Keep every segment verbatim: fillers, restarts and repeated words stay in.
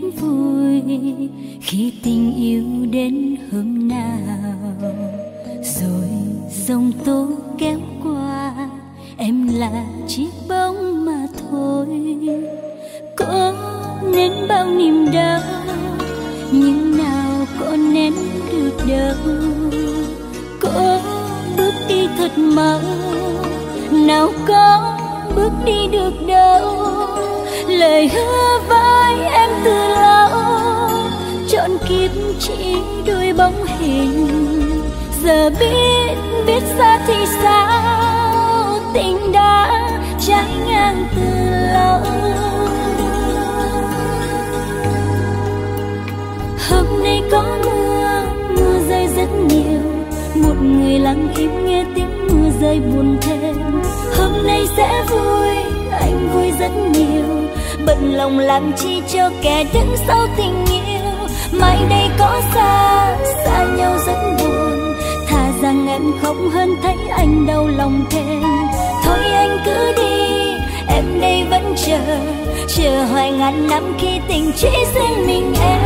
vui khi tình yêu đến hôm nào, rồi dòng tố kéo qua, em là chiếc bóng mà thôi. Có nén bao niềm đau, nhưng nào có nén được đâu. Có bước đi thật mau, nào có bước đi được đâu. Lời hứa với em từ lâu, trọn kiếp chỉ đôi bóng hình. Giờ biết biết xa thì sao, tình đã trái ngang từ lâu. Hôm nay có mưa, mưa rơi rất nhiều. Một người lặng im nghe tiếng mưa rơi buồn thêm. Hôm nay sẽ vui, anh vui rất nhiều. Bận lòng làm chi cho kẻ đứng sau tình yêu. Mai đây có xa, xa nhau rất buồn. Thà rằng em khóc hơn thấy anh đau lòng thêm. Thôi anh cứ đi, em đây vẫn chờ. Chờ hoài ngàn năm khi tình chỉ riêng mình em.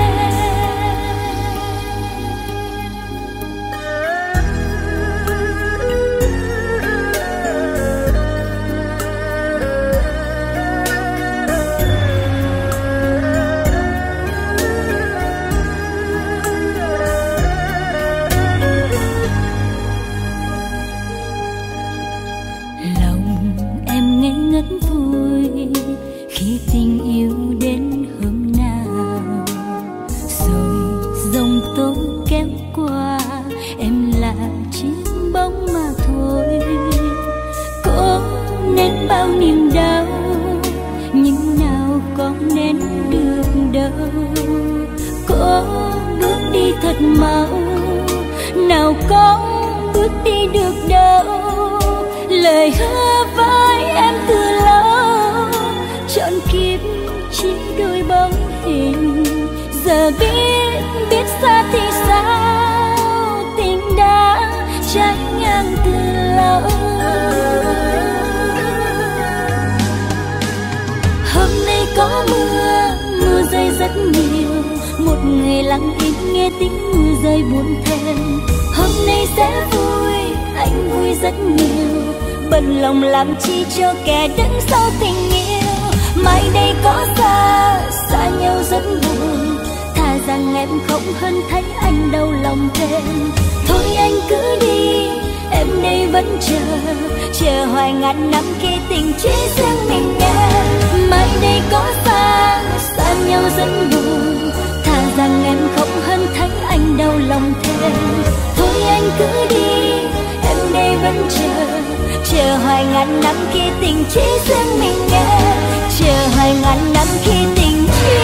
Làm chi cho kẻ đứng sau tình yêu. Mai đây có xa, xa nhau rất buồn. Thà rằng em khóc hơn thấy anh đau lòng thêm. Thôi anh cứ đi, em đây vẫn chờ. Chờ hoài ngàn năm khi tình chỉ riêng mình em. Mai đây có xa, xa nhau rất buồn. Thà rằng em khóc hơn thấy anh đau lòng thêm. Thôi anh cứ đi, em đây vẫn chờ. Chờ hoài ngàn năm khi tình chỉ riêng mình em. Chờ hoài ngàn năm khi tình chỉ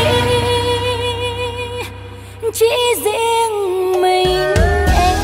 chỉ riêng mình em.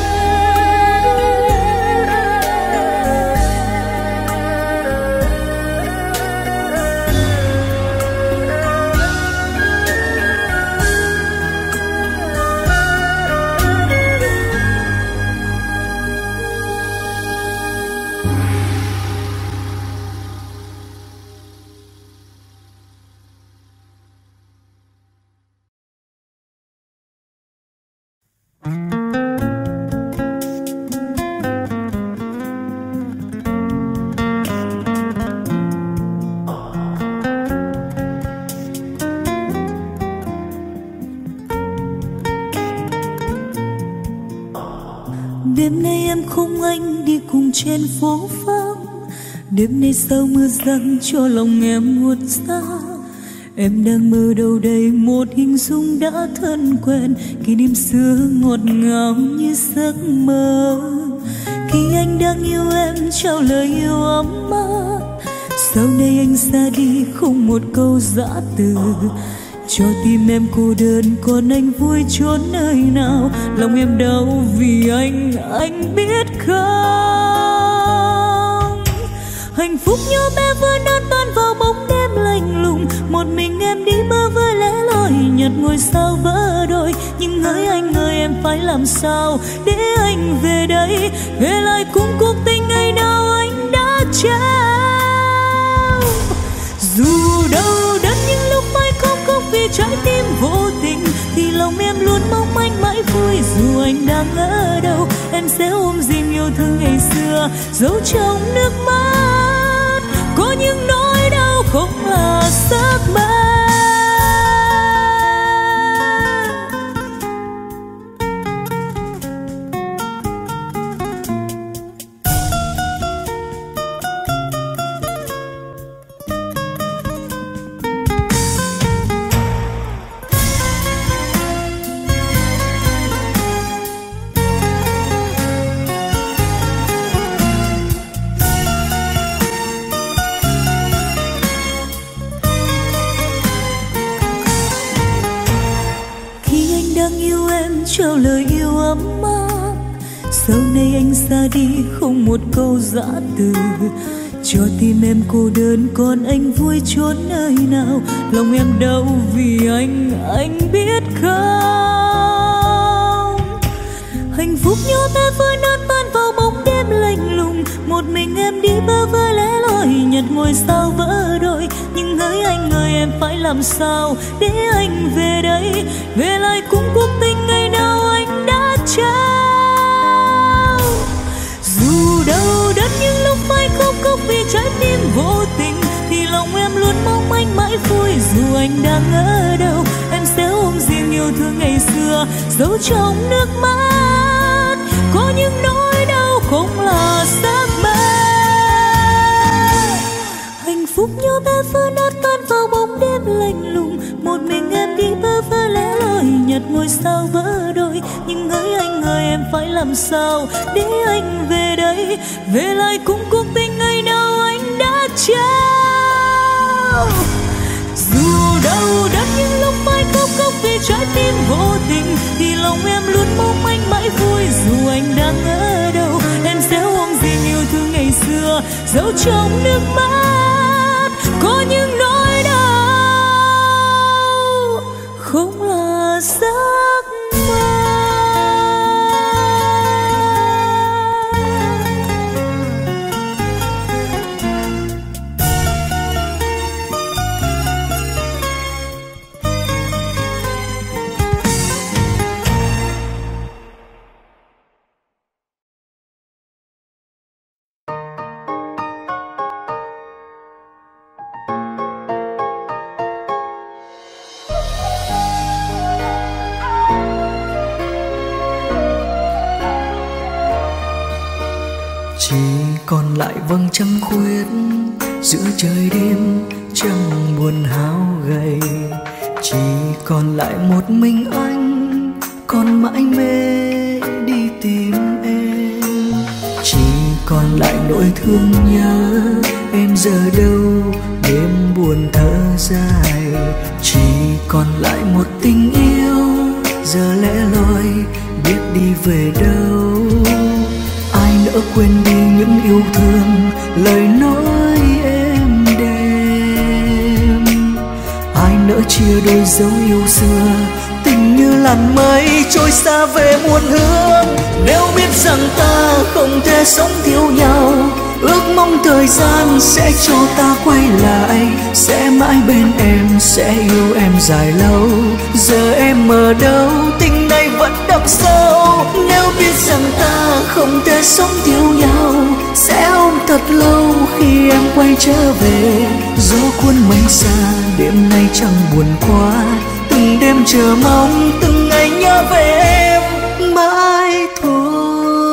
Đêm nay em không anh đi cùng trên phố vắng. Đêm nay sao mưa giăng cho lòng em buốt giá. Em đang mơ đâu đây một hình dung đã thân quen. Kỷ niệm xưa ngọt ngào như giấc mơ. Khi anh đang yêu em trao lời yêu ấm áp. Sau này anh ra đi không một câu giã từ. Cho tim em cô đơn còn anh vui chốn nơi nào. Lòng em đau vì anh, anh biết không. Hạnh phúc như bé vừa nát tan vào bóng đêm lạnh lùng. Một mình em đi mơ với lẽ loi nhặt ngôi sao vỡ đôi. Nhưng hỡi anh ơi em phải làm sao để anh về đây. Về lại cùng cuộc tình ngày nào anh đã trao. Dù đâu đất những lúc mai khóc khóc vì trái tim lòng em luôn mong anh mãi vui. Dù anh đang ở đâu, em sẽ ôm gìn yêu thương ngày xưa, giấu trong nước mắt có những nỗi đau không là giấc mơ. Trao lời yêu ấm áp, sau này anh ra đi không một câu giã từ, cho tim em cô đơn còn anh vui chốn nơi nào. Lòng em đau vì anh, anh biết không? Hạnh phúc nhỏ bé vơi nát tan vào bóng đêm lạnh lùng. Một mình em đi bơ vơ lẻ loi, nhặt ngôi sao vỡ đôi. Nhưng hỡi anh ơi, em phải làm sao để anh về đây, về lại cùng cuộc tình ngày nào anh đã trao. Dù đau đớn những lúc phải khóc khóc vì trái tim vô tình, thì lòng em luôn mong anh mãi vui. Dù anh đang ở đâu, em sẽ ôm gìn yêu thương ngày xưa, giấu trong nước mắt có những nỗi đau không là giấc mơ. Hạnh phúc nhỏ bé vỡ nát tan vào bóng đêm lạnh lùng. Một mình em đi bơ vơ lẻ loi, nhặt ngôi sao vỡ đôi. Nhưng hỡi anh ơi, em phải làm sao để anh về đây, về lại cùng cuộc tình ngày nào anh đã trao. Dù đau đớn những lúc phải khóc khóc vì trái tim vô tình, thì lòng em luôn mong anh mãi vui. Dù anh đang ở đâu, em sẽ ôm gìn yêu thương ngày xưa, giấu trong nước mắt có những nỗi đau không là giấc mơ. Chỉ còn lại vầng trăng khuyết giữa trời đêm trăng buồn hao gầy. Chỉ còn lại một mình anh còn mãi mê đi tìm em. Chỉ còn lại nỗi thương nhớ em giờ đâu, đêm buồn thở dài. Chỉ còn lại một tình yêu giờ lẻ loi biết đi về đâu. Ai nỡ quên đi những yêu thương lời nói êm đềm. Ai nỡ chia đôi dấu yêu xưa, tình như làn mây trôi xa về muôn hướng. Nếu biết rằng ta không thể sống thiếu nhau, ước mong thời gian sẽ cho ta quay lại, sẽ mãi bên em, sẽ yêu em dài lâu. Giờ em ở đâu, tình này vẫn đậm sâu. Nếu biết rằng ta không thể sống thiếu nhau, sẽ ôm thật lâu khi em quay trở về. Gió cuốn mây xa, đêm nay chẳng buồn quá. Từng đêm chờ mong, từng ngày nhớ về em mãi thôi.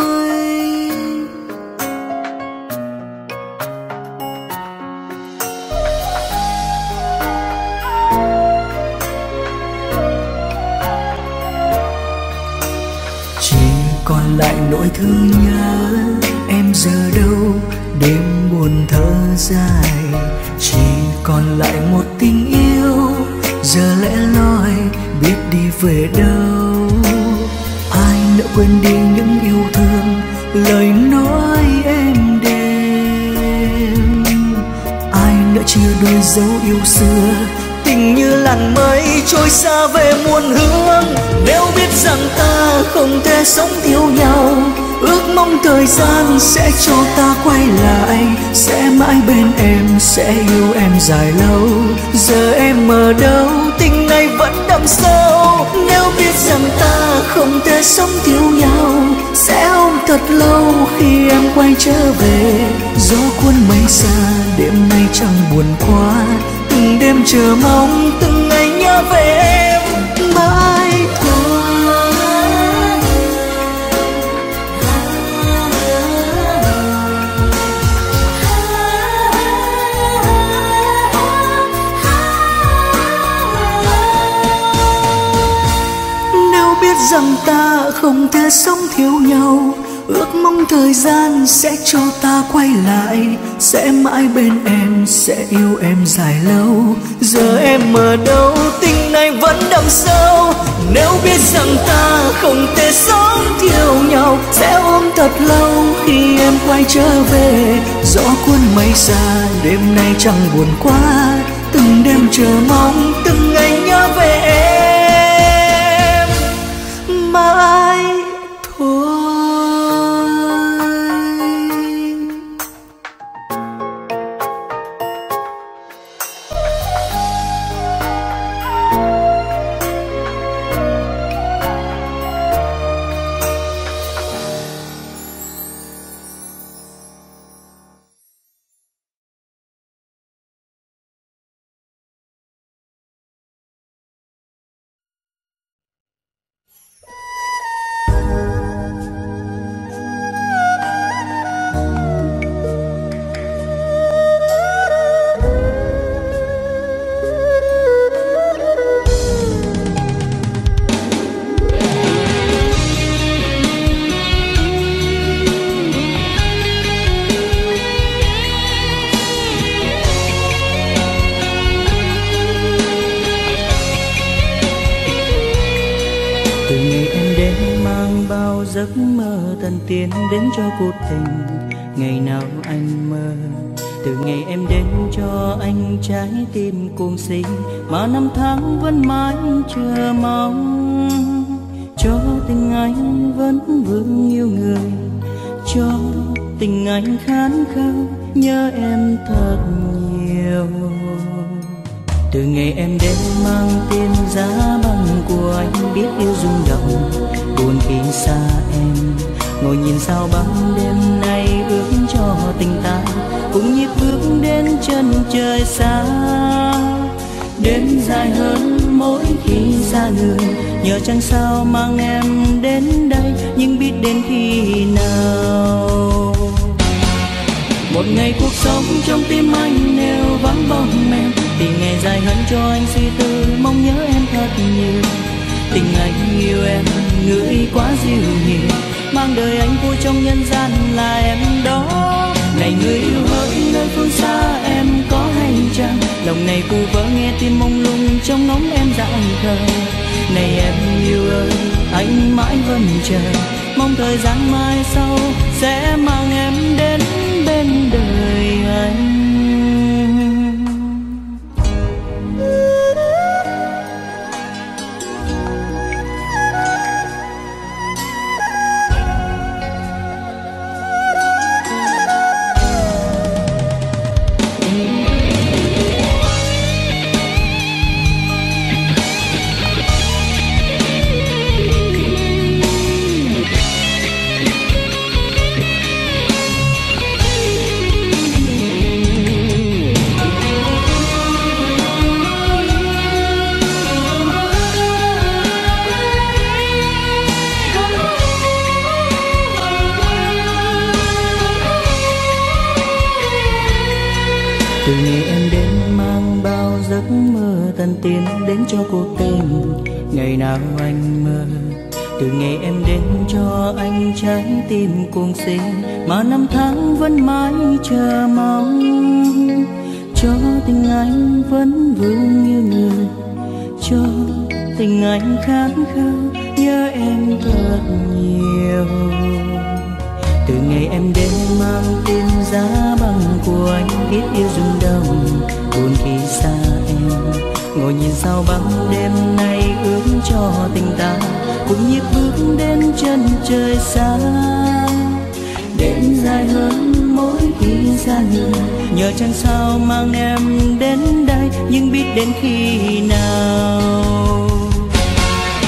Còn lại nỗi thương nhớ em giờ đâu, đêm buồn thở dài. Chỉ còn lại một tình yêu giờ lẻ loi biết đi về đâu. Ai nỡ quên đi những yêu thương lời nói êm đềm. Ai nỡ chia đôi dấu yêu xưa, tình như làn mây trôi xa về muôn hướng. Nếu biết rằng ta không thể sống thiếu nhau, ước mong thời gian sẽ cho ta quay lại, sẽ mãi bên em, sẽ yêu em dài lâu. Giờ em ở đâu, tình này vẫn đậm sâu. Nếu biết rằng ta không thể sống thiếu nhau, sẽ ôm thật lâu khi em quay trở về. Gió cuốn mây xa, đêm nay chẳng buồn quá, từng đêm chờ mong, từng ngày nhớ về em mãi thôi. Nếu biết rằng ta không thể sống thiếu nhau, ước mong thời gian sẽ cho ta quay lại, sẽ mãi bên em, sẽ yêu em dài lâu. Giờ em ở đâu, tình này vẫn đậm sâu. Nếu biết rằng ta không thể sống thiếu nhau, sẽ ôm thật lâu khi em quay trở về. Gió cuốn mây xa, đêm nay chẳng buồn quá, từng đêm chờ mong, từng ngày nhớ về em mãi thôi. Giấc mơ thần tiên đến cho cuộc tình, ngày nào anh mơ. Từ ngày em đến cho anh trái tim cuồng si, mà năm tháng vẫn mãi chờ mong. Cho tình anh vẫn vương yêu người, cho tình anh khát khao nhớ em thật nhiều. Từ ngày em đến mang tên giá băng của anh, biết yêu rung động buồn khi xa em. Ngồi nhìn sao băng đêm nay ước cho tình ta cùng nhịp bước đến chân trời xa. Đêm dài hơn mỗi khi xa người, nhờ chẳng sao mang em đến đây, nhưng biết đến khi nào. Một ngày cuộc sống trong tim anh nếu vắng bóng em, thì ngày dài hơn cho anh suy tư mong nhớ em thật nhiều. Tình anh yêu em ngửi quá dịu hiền, mang đời anh vui trong nhân gian là em đó. Này người yêu hỡi nơi phương xa em có hay chăng, lòng này phù vỡ nghe tim mông lung trong ngóng em dại khờ. Này em yêu ơi anh mãi vẫn chờ, mong thời gian mai sau sẽ mang em đến bên đời anh. Từ ngày em đến mang bao giấc mơ thần tiên đến cho cuộc tình, ngày nào anh mơ. Từ ngày em đến cho anh trái tim cuồng si, mà năm tháng vẫn mãi chờ mong. Cho tình anh vẫn vương yêu người, cho tình anh khát khao nhớ em thật nhiều. Từ ngày em đến mang tên giá băng của anh, biết yêu rung động buồn khi xa em. Ngồi nhìn sao băng đêm nay ước cho tình ta cùng nhịp bước đến chân trời xa. Đêm dài hơn mỗi khi xa người, nhờ chẳng sao mang em đến đây, nhưng biết đến khi nào.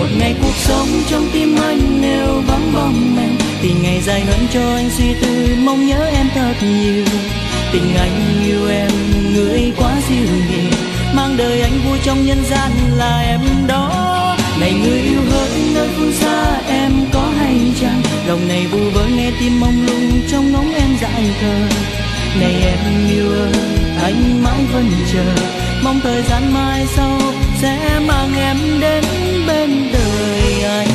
Một ngày cuộc sống trong tim anh nếu vắng bóng em, thì ngày dài hơn cho anh suy tư mong nhớ em thật nhiều. Tình anh yêu em người quá dịu hiền, mang đời anh vui trong nhân gian là em đó. Này người yêu hỡi nơi phương xa em có hay chăng, lòng này vu vơ nghe tim mong lung trong ngóng em dại khờ. Này em yêu ơi anh mãi vẫn chờ, mong thời gian mai sau sẽ mang em đến bên đời anh.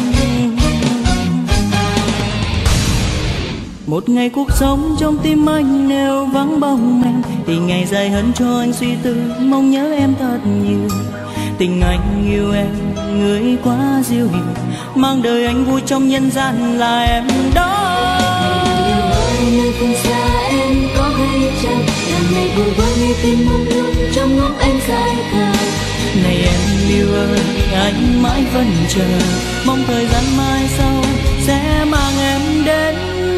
Một ngày cuộc sống trong tim anh nếu vắng bóng em, thì ngày dài hơn cho anh suy tư mong nhớ em thật nhiều. Tình anh yêu em người quá dịu hiền, mang đời anh vui trong nhân gian là em đó. Nơi phương xa em có hay chăng, đêm nay buồn vơi nghe tim mong lung trong ngóng anh dài khờ. Này em yêu ơi anh mãi vẫn chờ, mong thời gian mai sau sẽ mang em đến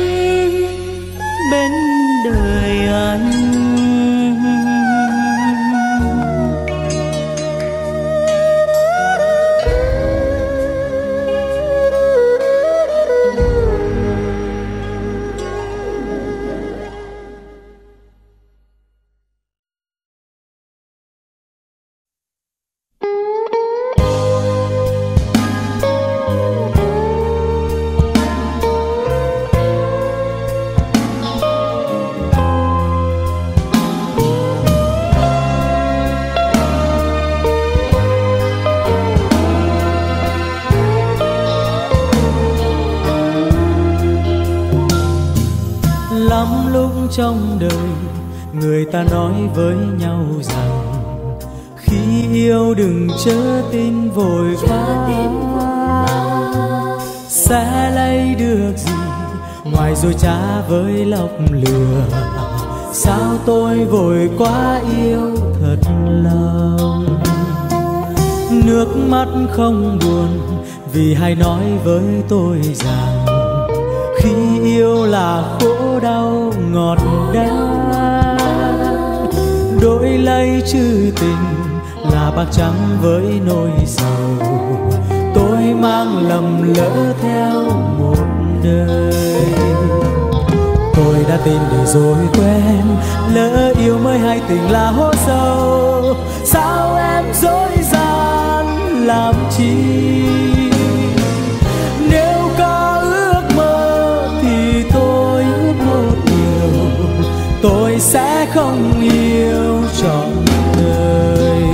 bên đời anh. Trong đời người ta nói với nhau rằng khi yêu đừng chớ tin vội vã, sẽ lấy được gì ngoài rồi trá với lọc lừa. Sao tôi vội quá yêu thật lòng, nước mắt không buồn vì hay nói với tôi rằng khi yêu là khổ đau ngọt đắng, đổi lấy chữ tình là bạc trắng với nỗi sầu. Tôi mang lầm lỡ theo một đời, tôi đã tin để rồi quen, lỡ yêu mới hay tình là hố sâu. Sao em dối gian làm chi, tôi sẽ không yêu trọn đời.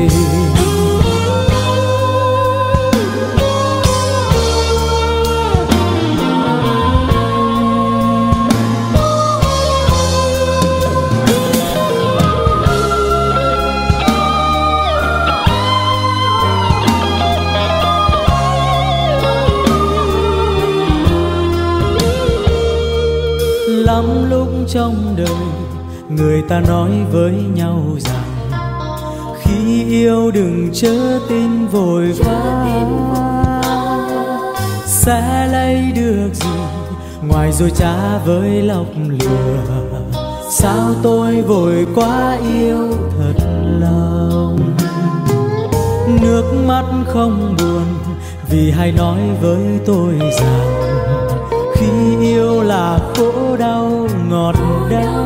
Lắm lúc trong đời người ta nói với nhau rằng khi yêu đừng chớ tin vội vã, sẽ lấy được gì ngoài rồi trá với lọc lừa. Sao tôi vội quá yêu thật lòng, nước mắt không buồn vì hay nói với tôi rằng khi yêu là khổ đau ngọt đắng,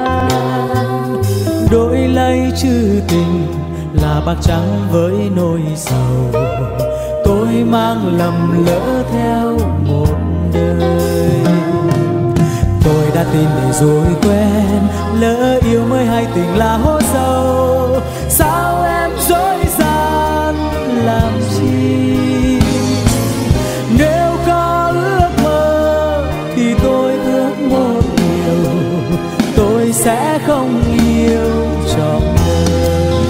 đổi lấy chữ tình là bạc trắng với nỗi sầu. Tôi mang lầm lỡ theo một đời, tôi đã tin để rồi quen, lỡ yêu mới hay tình là hố sâu. Sao em dối gian làm chi, nếu có ước mơ thì tôi ước một điều, tôi sẽ không yêu trọn đời.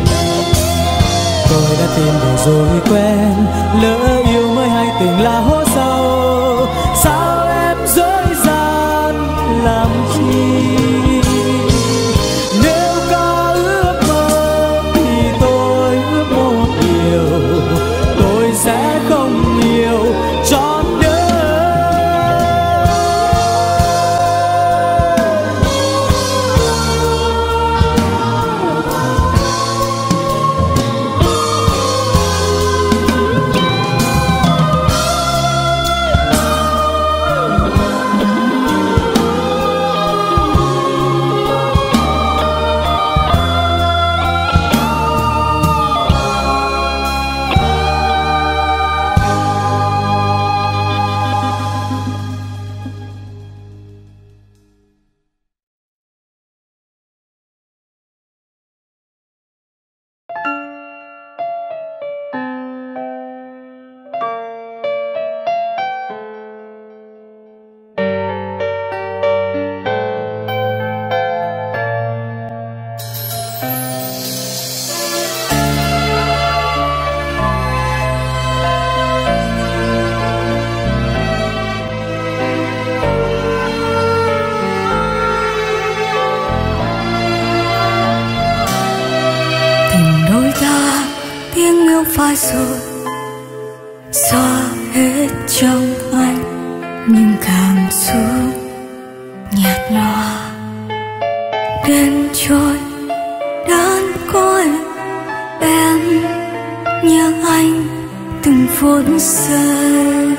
Tôi đã tin để rồi quen, lỡ yêu mới hay tình là hố sâu. Sao em dối gian làm chi, nếu có ước mơ thì tôi ước một điều, tôi sẽ không yêu trọn đời. yêu phai rồi, xóa hết trong anh những cảm xúc nhạt nhòa. Đêm trôi đơn côi, em nhớ anh từng phút giây.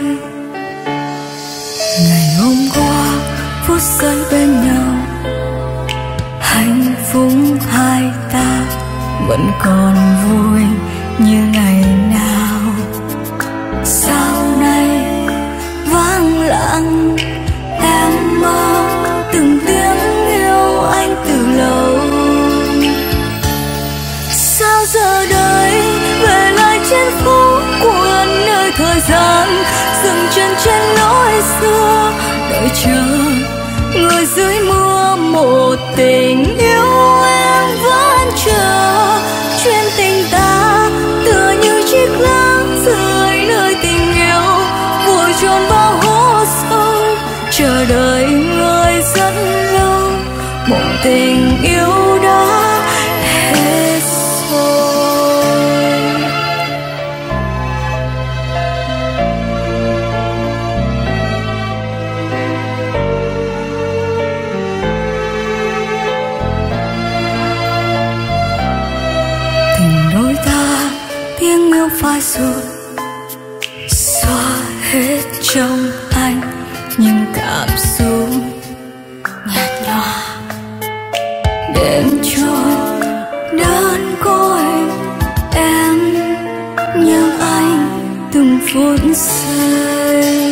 Ngày hôm qua phút giây bên nhau, hạnh phúc hai ta vẫn còn vui như ngày nào. Sau này vắng lặng, em mơ từng tiếng yêu anh từ lâu. Sao giờ đây về lại trên phố cuốn nơi thời gian, dừng chân trên lối xưa đợi chờ người dưới mưa. Một tình yêu em vẫn chờ, chuyện tình ta tựa như chiếc lá rơi nơi tình yêu vùi chôn vào hố sâu, chờ đợi người rất lâu. Một tình yêu đã hết rồi. Tình đôi ta tiếng yêu phai rồi, xóa hết trong anh những cảm xúc nhạt nhòa. Đêm trôi đơn côi, em nhớ anh từng phút giây.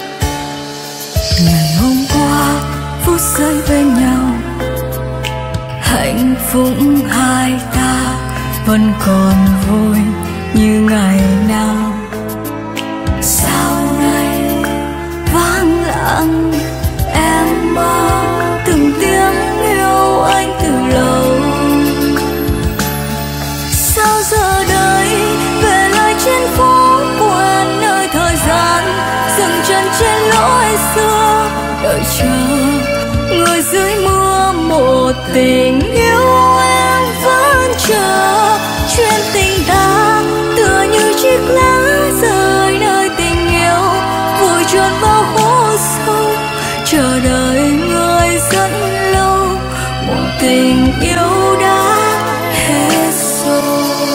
Ngày hôm qua phút giây bên nhau, hạnh phúc hai ta vẫn còn vui như ngày nào. Sau này vắng lặng, em mơ từng tiếng yêu anh từ lâu. Sao giờ đây về lại trên phố quên nơi thời gian, dừng chân trên lối xưa đợi chờ người dưới mưa. Một tình yêu em vẫn chờ, chuyện tình ta tựa như chiếc lá rơi nơi tình yêu vùi chôn vào hố sâu, chờ đợi người rất lâu. Một tình yêu đã hết rồi.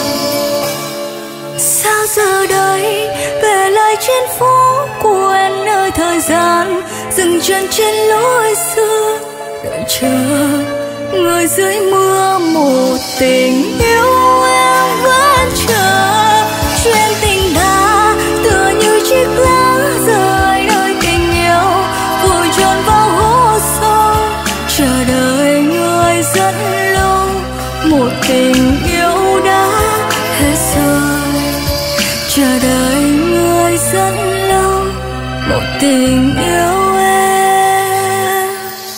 Sao giờ đây về lại trên phố quên nơi thời gian, dừng chân trên lối xưa đợi chờ người dưới mưa. Một tình yêu em vẫn chờ, chuyện tình ta tựa như chiếc lá rơi nơi tình yêu vùi chôn vào hố sâu, chờ đợi người rất lâu. Một tình yêu đã hết rồi, chờ đợi người rất lâu. Một tình yêu em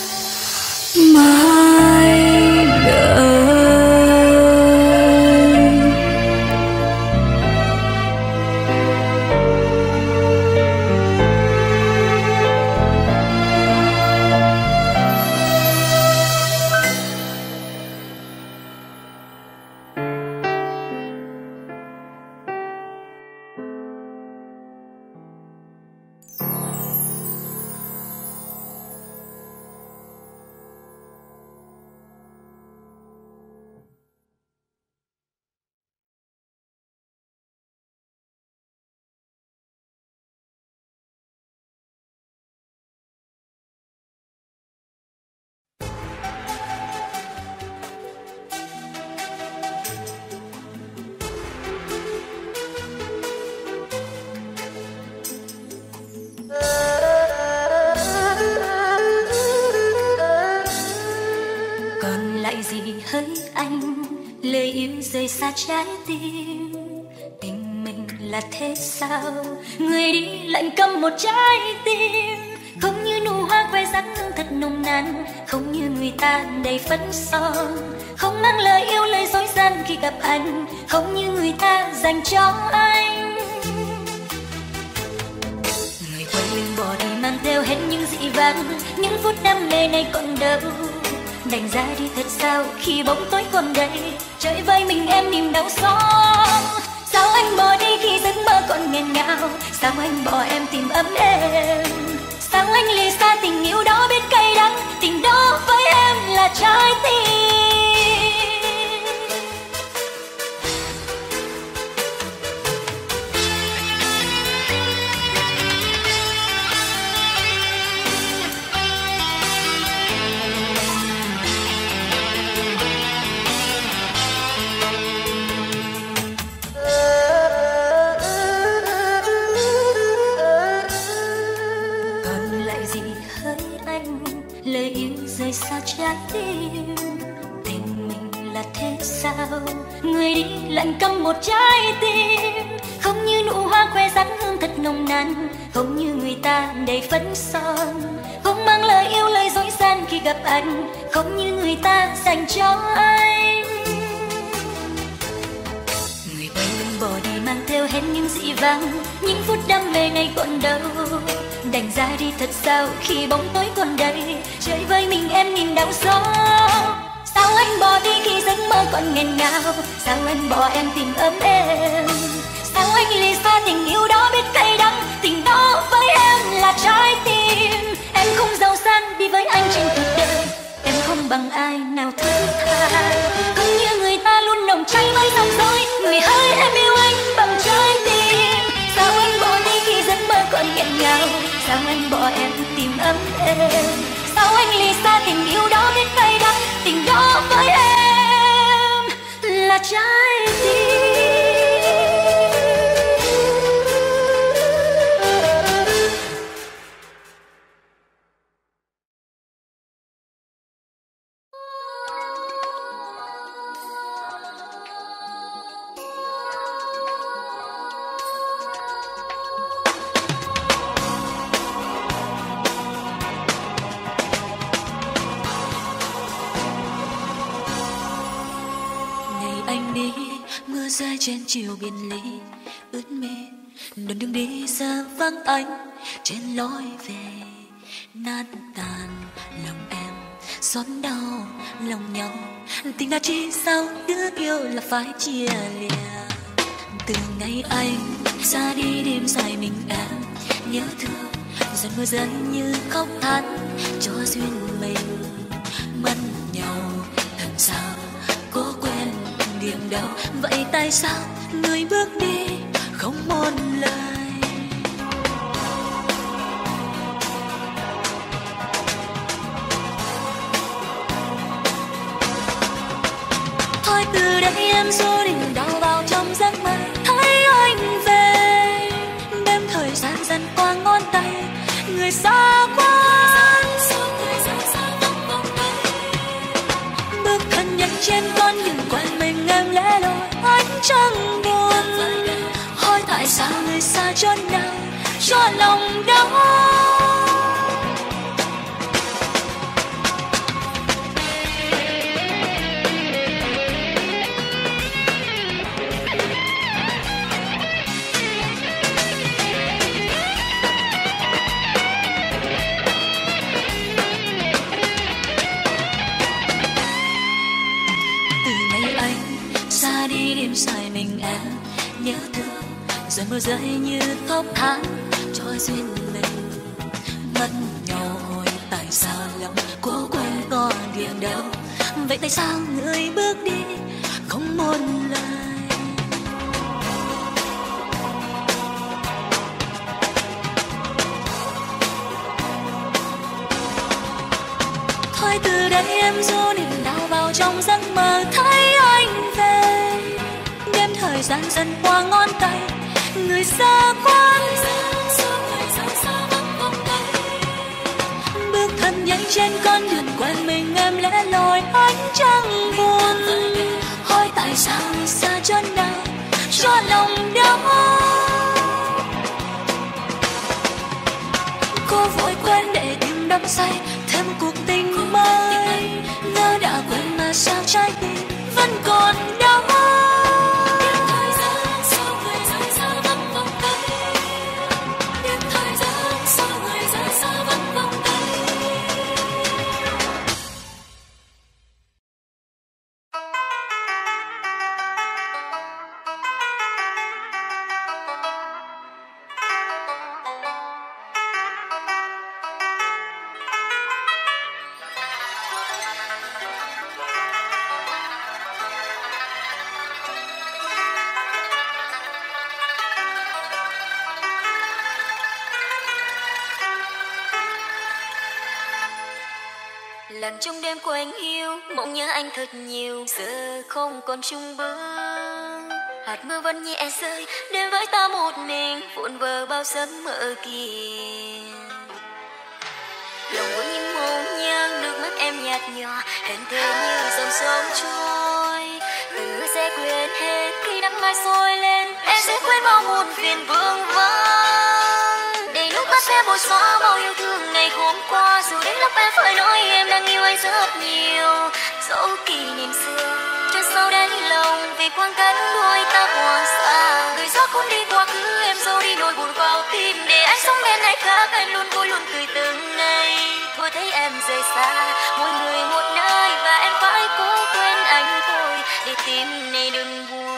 mãi đợi. lời yêu rời xa trái tim. Tình mình là thế sao, người đi lạnh câm một trái tim. Không như nụ hoa khoe sắc hương thật nồng nàn, không như người ta đầy phấn son. Không mang lời yêu lời dối gian khi gặp anh, không như người ta dành cho anh. Người quay lưng bỏ đi mang theo hết những dị vãng, những phút đam mê này còn đâu. Đành ra đi thật sao khi bóng tối còn đây, trời vây mình em niềm đau xót. Sao anh bỏ đi khi giấc mơ còn nghẹn ngào? Sao anh bỏ em tìm ấm êm? Sao anh lìa xa tình yêu đó biết cay đắng? Tình đó với em là trái tim. Lời yêu rời xa trái tim, tình mình là thế sao? Người đi lạnh câm một trái tim, không như nụ hoa khoe dáng hương thật nồng nàn, không như người ta đầy phấn son, không mang lời yêu lời dối gian khi gặp anh, không như người ta dành cho anh. Người bay lưng bỏ đi mang theo hết những dị vãng, những phút đam mê này còn đâu, đành ra đi thật sao khi bóng tối còn đây, chơi với mình em nhìn đau xót. Sao anh bỏ đi khi giấc mơ còn nghẹn ngào? Sao anh bỏ em tìm ấm êm? Sao anh lìa xa tình yêu đó biết cay đắng? Tình đó với em là trái tim. Em không giàu sang đi với anh trên cuộc đời, em không bằng ai nào thứ tha, không như người ta luôn nồng cháy với dòng dối. Người hỡi em yêu anh bằng trái tim. Sao anh bỏ đi khi giấc mơ còn nghẹn ngào? Sao anh bỏ em tìm ấm êm? Sao anh lìa xa tình yêu đó biết cay đắng? Tình đó với em là trái tim. Mưa rơi trên chiều biển ly ướt mê, đoạn đường đi xa vắng anh trên lối về nát tàn. Lòng em xót đau lòng nhau, tình đã chi sao đứa yêu là phải chia lìa. Từ ngày anh ra đi đêm dài mình em nhớ thương, giọt mưa rơi như khóc than cho duyên mình mất nhau. Thật sao cố quên điểm đâu, vậy tại sao người bước đi không một lời? Thôi từ đây em du định đau vào trong giấc mơ, thấy anh về đêm thời gian dần qua ngón tay, người xa quá bước thân nhanh trên con đường quen mình em lẻ loi. Anh chẳng buồn hỏi tại sao người xa chốn nào cho lòng đau. Đêm dài mình em nhớ thương, rồi mưa rơi như khóc than cho duyên mình mất nhau. Hồi tại sao lòng cố quên có điểm đâu, vậy tại sao người bước đi không một lời? Thôi từ đây em du niềm đau vào trong giấc mơ, thấy anh về thời gian dần qua ngón tay, người xa quá bước thân nhanh trên con đường quen mình em lẻ loi. Anh chẳng buồn hỏi tại sao người xa chốn nào cho lòng đau. Cô vội quên để tim đắm say thêm cuộc tình mới, ngỡ đã quên mà sao trái tim vẫn còn đau. Sao người rời xa vẫn vòng tay, đêm thời gian sao người rời xa vẫn vòng tay. Bước thân nhanh trên con đường quen mình em lẻ loi. Anh chẳng buồn hỏi tại sao người xa chốn nào cho lòng đau. Cô vội quên để tim đắm say thêm cuộc tình mới, ngỡ đã quên mà sao trái tim vẫn còn đau. lặng trong đêm của anh yêu, mộng nhớ anh thật nhiều, giờ không còn chung bước. Hạt mưa vẫn nhẹ rơi, đêm với ta một mình, vụn vỡ bao giấc mơ kia. Lòng vẫn những mong nhớ, nước mắt em nhạt nhòa, hẹn thề như dòng sông trôi. Từng hứa sẽ quên hết khi nắng mai soi lên, em sẽ quên bao muôn phiền vương vấn. Để nước mắt sẽ bôi xóa bao yêu thương ngày hôm qua, dù đến lúc em phải nói em đang yêu anh rất nhiều. Dẫu kỷ niệm xưa cho sau đáy lòng, vì khoảng cách đôi ta quá xa. Người gió cuốn đi quá khứ, em giấu đi nỗi buồn vào tim, để anh sống bên này khác, anh luôn vui luôn cười từng ngày. Thôi thấy em rời xa, mỗi người một nơi, và em phải cố quên anh thôi, để tim này đừng buồn.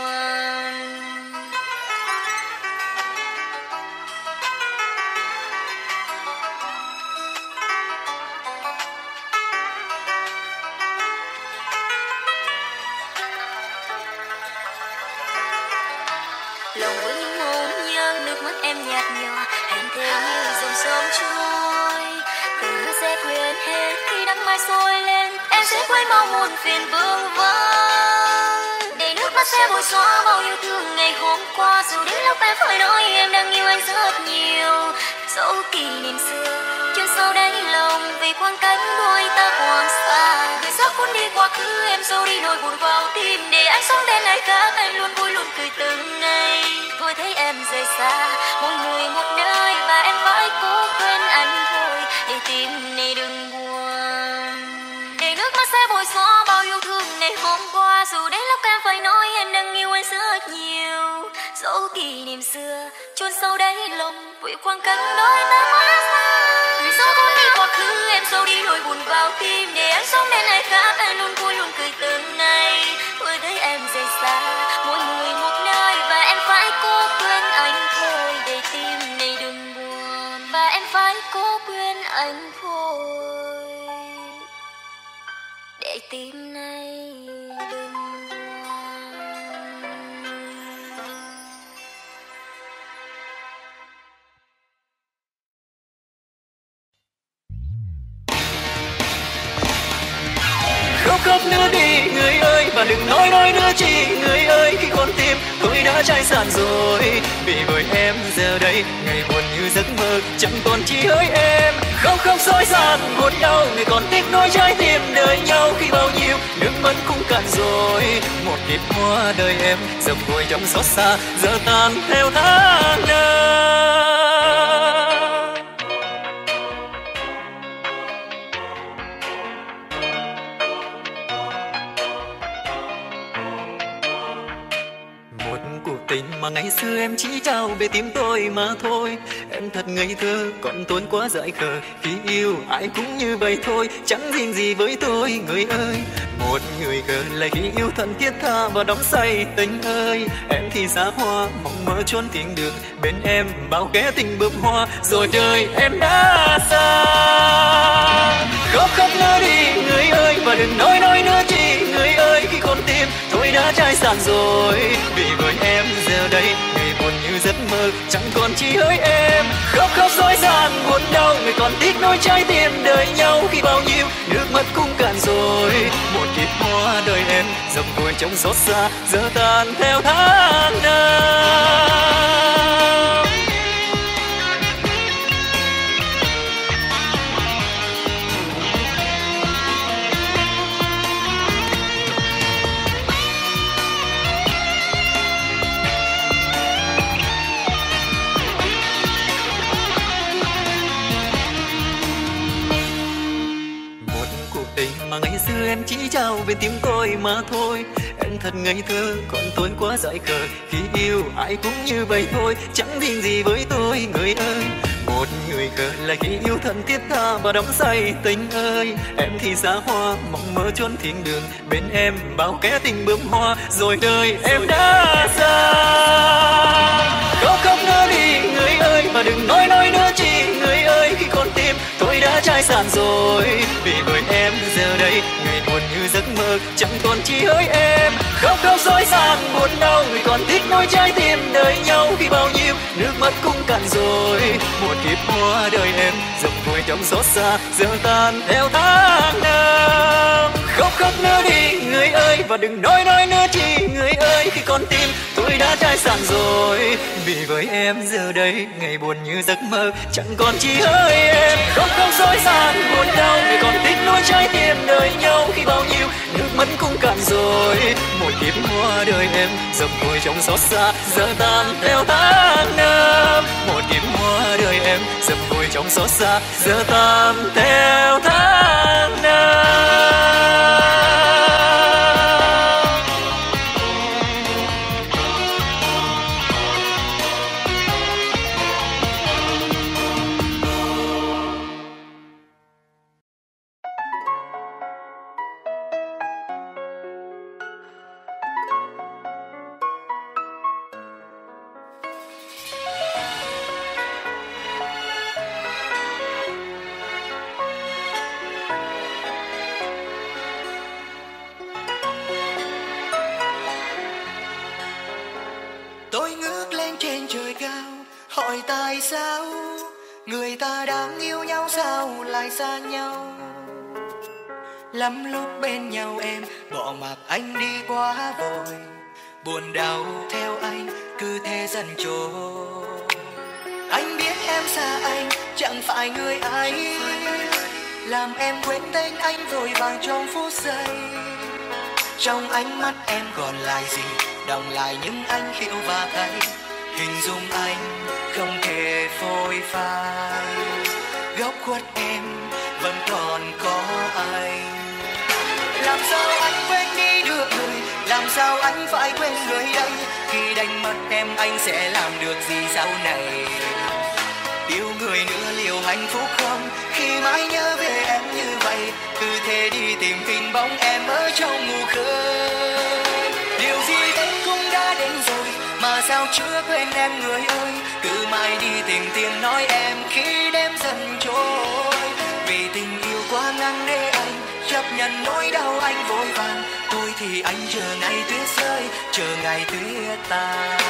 Lòng với những mong nhớ, nước mắt em nhạt nhòa, hẹn thề như dòng sông trôi. Từng hứa sẽ quên hết khi nắng mai soi lên, em sẽ quên bao muôn phiền vương vấn. Để nước mắt sẽ bôi xóa bao yêu thương ngày hôm qua, dù đến lúc em phải nói em đang yêu anh rất nhiều. Dẫu kỷ niệm xưa chưa sâu đáy lòng, vì khoảng cách đôi ta quá xa. Người gió cuốn đi quá khứ, em giấu đi nỗi buồn vào tim, để anh sống bên này khác, anh luôn vui luôn cười từng ngày. Thôi thấy em rời xa, mỗi người một nơi, và em phải cố quên anh thôi, để tim này đừng buồn. Để nước mắt sẽ bôi xóa bao yêu thương ngày hôm qua, dù đến lúc em phải nói em đang yêu anh rất nhiều. Dẫu kỷ niệm xưa chôn sâu đáy lòng, vì khoảng cách đôi ta quá xa. Người gió cuốn đi quá khứ, em giấu đi nỗi buồn vào tim, để anh sống bên này khác, anh luôn vui luôn cười từng ngày. Thôi thấy em rời xa, mỗi người một nơi, và em phải cố quên anh thôi, để tim này đừng buồn. Và em phải cố quên anh thôi, để tim này đừng buồn. Khóc khóc nữa đi người ơi, và đừng nói nói nữa chi người ơi, khi con tim tôi đã cháy sàn rồi. Vì bởi em giờ đây ngày buồn như giấc mơ, chẳng còn chỉ hỡi em. Khóc khóc dối gian buồn đau, người còn tiếc nối trái tim đời nhau, khi bao nhiêu nước mắt cũng cạn rồi. Một kiếp hoa đời em dầm vội trong xót xa, giờ tan theo tháng năm. Tình mà ngày xưa em chỉ trao về tim tôi mà thôi. Em thật ngây thơ, còn tôi quá dại khờ. Khi yêu ai cũng như vậy thôi, chẳng riêng gì với tôi người ơi. Một người gờ lại khi yêu thân thiết tha và đắm say tình ơi. Em thì giá hoa, mong mơ trốn tìm được bên em bao ghé tình bướm hoa, rồi đời em đã xa. Khóc khóc nữa đi người ơi, và đừng nói nói nữa chi người ơi, khi con tim tôi đã cháy sàn rồi. Vì với em giờ đây ngày buồn như giấc mơ, chẳng còn chỉ hỡi em. Khóc khóc dối gian buồn đau, người còn tiếc nối trái tim đời nhau, khi bao nhiêu nước mắt cũng cạn rồi. Một kiếp hoa đời em dầm vội trong xót xa, giờ tan theo tháng năm. Ngày xưa em chỉ trao về tim tôi mà thôi. Em thật ngây thơ, còn tôi quá dại khờ. Khi yêu ai cũng như vậy thôi, chẳng riêng gì với tôi người ơi. Một người gờ là khi yêu thân thiết tha và đắm say tình ơi. Em thì giá hoa, mong mơ trốn thiên đường bên em bao kẻ tình bướm hoa, rồi đời em đã xa. Khóc khóc nữa đi người ơi, và đừng nói nói nữa chi người ơi, khi con tim tôi đã cháy sàn rồi. Vì bởi em giờ đây ngày buồn như giấc mơ, chẳng chẳng còn chỉ hỡi em. Khóc khóc dối gian buồn đau, người còn thích nỗi trái tim đời nhau khi bao nhiêu nước mắt cũng cạn rồi. Một kiếp hoa đời em dập vùi trong xót xa, giờ tan theo tháng năm. Khóc khóc nữa đi người ơi, và đừng nói nói nữa chi người ơi, khi con tim tôi đã trái sàn rồi. Vì với em giờ đây ngày buồn như giấc mơ, chẳng còn chỉ hỡi em. Khóc khóc dối gian buồn đau, người còn thích nỗi trái tim đời nhau khi bao nhiêu nước mắt cũng cạn rồi. Một kiếp hoa đời em dập vùi trong xót xa, giờ tan theo tháng năm. Một kiếp hoa đời em dập vùi trong xót xa, giờ tan theo tháng năm. Tôi ngước lên trên trời cao, hỏi tại sao người ta đang yêu nhau sao lại xa nhau. Lắm lúc bên nhau em bỏ mặc anh đi quá vội, buồn đau theo anh cứ thế dần trôi. Anh biết em xa anh chẳng phải người ấy, làm em quên tên anh vội vàng trong phút giây. Trong ánh mắt em còn lại gì, đọng lại những anh hiểu và thấy. Hình dung anh không thể phôi phai, góc khuất em vẫn còn có anh. Làm sao anh quên đi được người, làm sao anh phải quên người đây. Khi đánh mất em anh sẽ làm được gì sau này. Yêu người nữa liệu hạnh phúc không, khi mãi nhớ về em như vậy. Cứ thế đi tìm hình bóng em ở trong mù khơi. Điều gì đến cũng đã đến rồi, mà sao chưa quên em người ơi. Cứ mãi đi tìm tiếng nói em khi đêm dần trôi. Vì tình yêu quá ngắn để anh chấp nhận nỗi đau anh vội vàng. Tôi thì anh chờ ngày tuyết rơi, chờ ngày tuyết tan.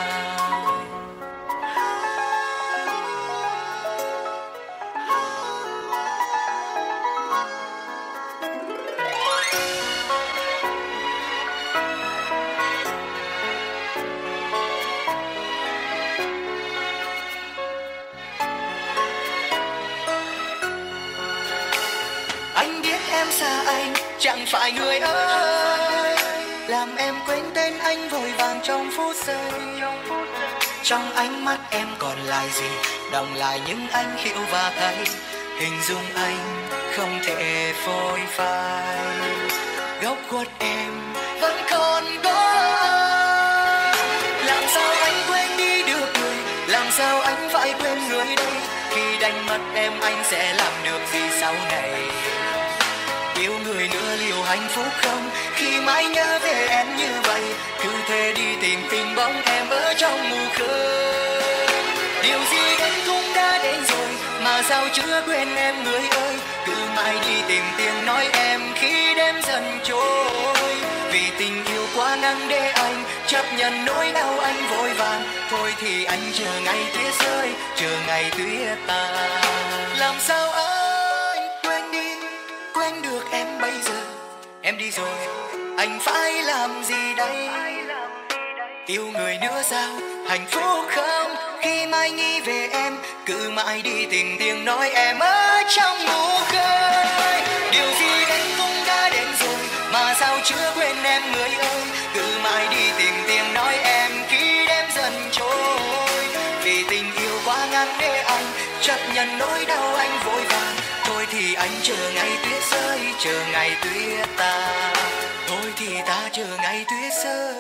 Em xa anh chẳng phải người ơi, làm em quên tên anh vội vàng trong phút giây. Trong ánh mắt em còn lại gì, đọng lại những anh hiểu và thấy. Hình dung anh không thể phôi phai, góc khuất em vẫn còn có anh. Làm sao anh quên đi được người, làm sao anh phải quên người đây. Khi đánh mất em anh sẽ làm được gì sau này. Yêu người nữa liệu hạnh phúc không, khi mãi nhớ về em như vậy. Cứ thế đi tìm tìm bóng em ở trong mù khơi. Điều gì đến cũng đã đến rồi, mà sao chưa quên em người ơi. Cứ mãi đi tìm tiếng nói em khi đêm dần trôi. Vì tình yêu quá ngắn để anh chấp nhận nỗi đau anh vội vàng. Thôi thì anh chờ ngày tuyết rơi, chờ ngày tuyết tan. Làm sao anh quên đi, quên được em bây giờ. Em đi rồi, anh phải làm gì đây. Yêu người nữa sao, hạnh phúc không, khi mãi nghĩ về em. Cứ mãi đi tìm tiếng nói em ở trong mù khơi. Điều gì đến cũng đã đến rồi, mà sao chưa quên em người ơi. Cứ mãi đi tìm tiếng nói em khi đêm dần trôi. Vì tình yêu quá ngắn để anh chấp nhận nỗi đau anh vội vàng. Thôi thì anh chờ ngày tuyết rơi, chờ ngày tuyết tan. Thôi thì ta chờ ngày tuyết rơi,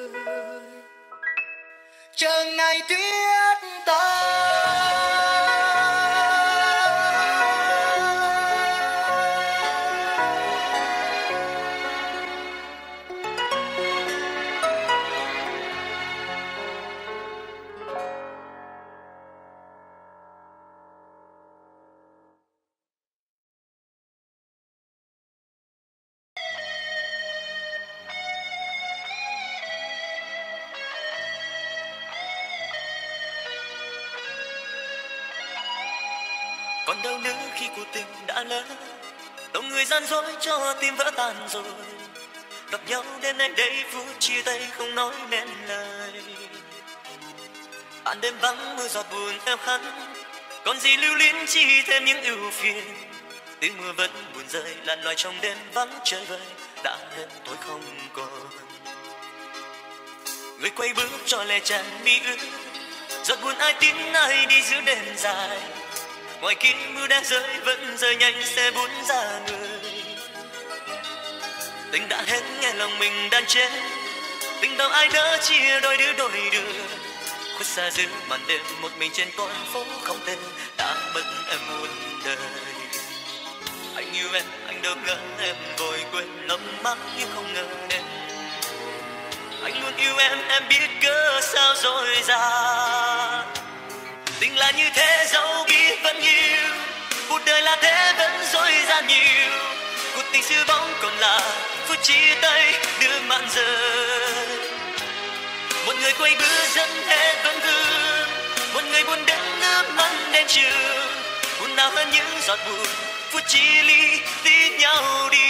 chờ ngày tuyết tan. còn đâu nữa khi cuộc tình đã lỡ. Lòng người gian dối cho tim vỡ tan rồi, gặp nhau đến nay đây phút chia tay không nói nên lời. Ban đêm vắng mưa giọt buồn theo hắn, còn gì lưu luyến chỉ thêm những ưu phiền. Tiếng mưa vẫn buồn rơi lặn loài trong đêm vắng trời vơi, đã hết tối không còn. Người quay bước cho lệ tràn mi ướt, giọt buồn ai tin ai đi giữa đêm dài. Ngoài kia mưa đang rơi vẫn rơi nhanh xe bún ra người. Tình đã hết nghe lòng mình đang chết, tình đâu ai đỡ chia đôi đứa đôi đường. Khuất xa giữa màn đêm một mình trên con phố không tên, đã mất em muôn đời. Anh yêu em, anh đâu ngờ em vội quên lắm mắt yêu không ngờ em. Anh luôn yêu em, em biết cớ sao rồi ra. Tình là như thế dẫu biết vẫn yêu, cuộc đời là thế vẫn dối gian nhiều. Cuộc tình xưa bóng còn là phút chia tay đưa mạn rơi. Một người quay bước dẫn hết vẫn vương, một người buồn đến nước mắt đen trường. Buồn nào hơn những giọt buồn phút chia ly tít nhau đi.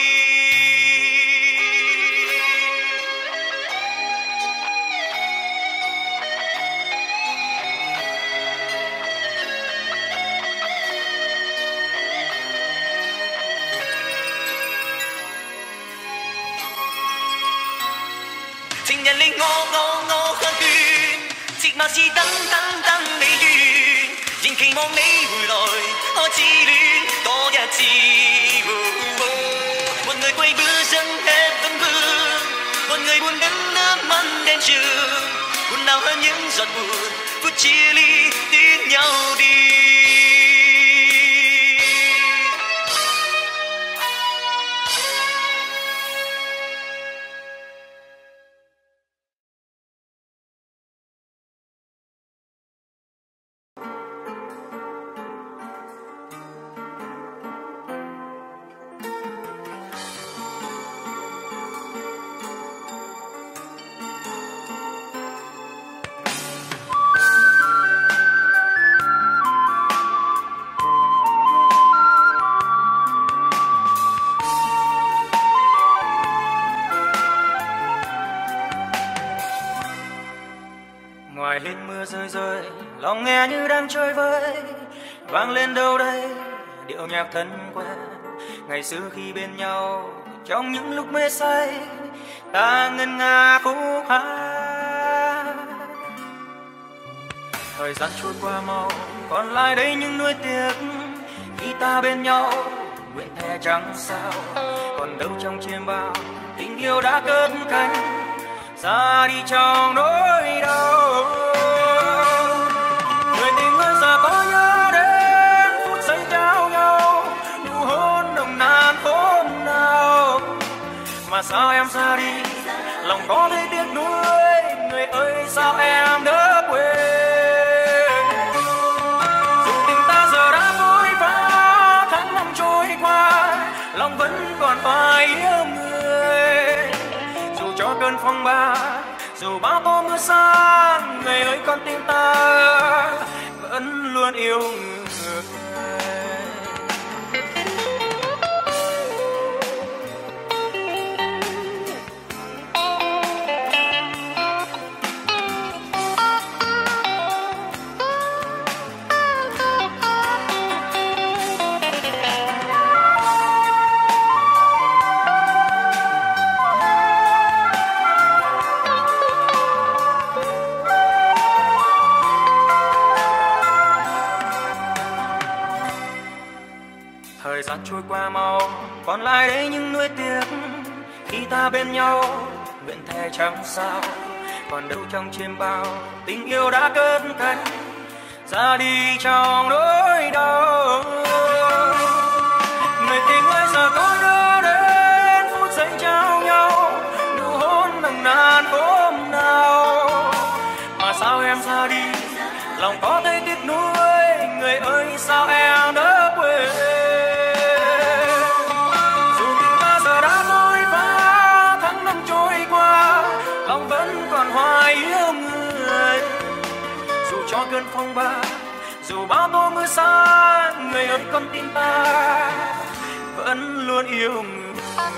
Tình nhân linh ngô ngô ngô khăn tuyên, chỉ mà chỉ tăng tăng tăng mấy duyên. Nhìn khi mong mấy vui lòi, họ chỉ luyện to nhà chi. Một người quay bước dẫn hết vẫn vương, một người buồn đến nước mắt đen trường. Buồn nào hơn những giọt buồn phút chia ly tít nhau đi. Ngoài lên mưa rơi rơi, lòng nghe như đang chơi vơi. Vang lên đâu đây điệu nhạc thân quen, ngày xưa khi bên nhau trong những lúc mê say, ta ngân nga khúc hát. Thời gian trôi qua mau, còn lại đây những nuối tiếc. Khi ta bên nhau nguyện thề chẳng sao, còn đâu trong chiêm bao tình yêu đã cất cánh, ra đi trong nỗi đau. Người tình ơi giờ có nhớ đến phút giây trao nhau, nụ hôn nồng nàn hôm nào. Mà sao em ra đi, lòng có thấy tiếc nuối. Người ơi sao em đỡ quên. Dù tình ta giờ đã vội vã, tháng năm trôi qua, lòng vẫn còn phải yêu người. Dù cho cơn phong ba, dù bao tố mưa xa, người ơi con tim ta vẫn luôn yêu người. Thời gian trôi qua mau, còn lại đây những nuối tiếc. Khi ta bên nhau nguyện thề chẳng sao, còn đâu trong chiêm bao tình yêu đã cất cánh, ra đi trong nỗi đau. Người tình ơi giờ có nhớ đến phút giây trao nhau, nụ hôn nồng nàn hôm nào. Mà sao em ra đi, lòng có thấy tiếc nuối. Người ơi sao em đỡ quên. Cơn phong ba, Dù bao tố mưa xa, người ơi con tim ta vẫn luôn yêu người.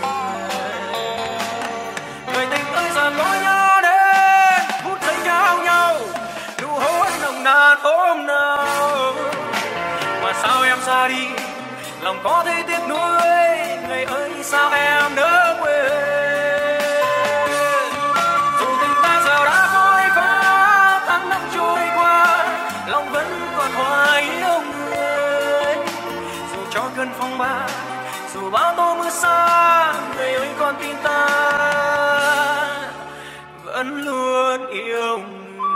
Người tình ơi giờ có nhớ đến phút giây trao nhau, nụ hôn nồng nàn hôm nào. Mà sao em ra đi, lòng có thấy tiếc nuối. Người ơi sao em nỡ quên. Dù tình ta giờ đã phôi pha, tháng năm trôi qua, lòng vẫn còn hoài yêu người. Dù cho cơn phong ba, dù bao tố mưa xa, người ơi con tim ta vẫn luôn yêu người.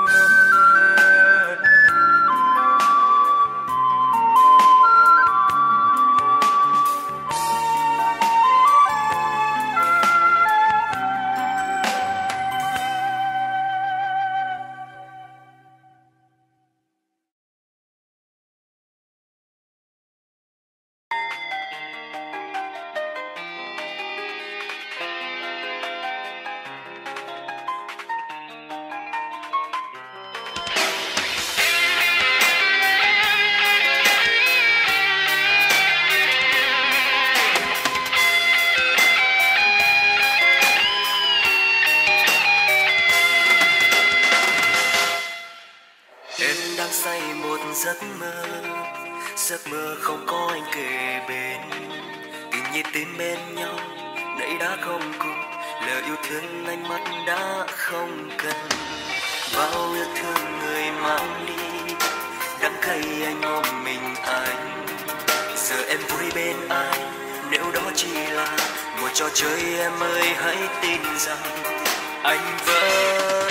Giấc mơ, giấc mơ không có anh kề bên, tình nhịp tim bên nhau, nãy đã không cùng, lời yêu thương ánh mắt đã không cần. Bao yêu thương người mang đi, đắng cay anh ôm mình anh. Giờ em vui bên ai, nếu đó chỉ là một trò chơi em ơi hãy tin rằng anh vẫn.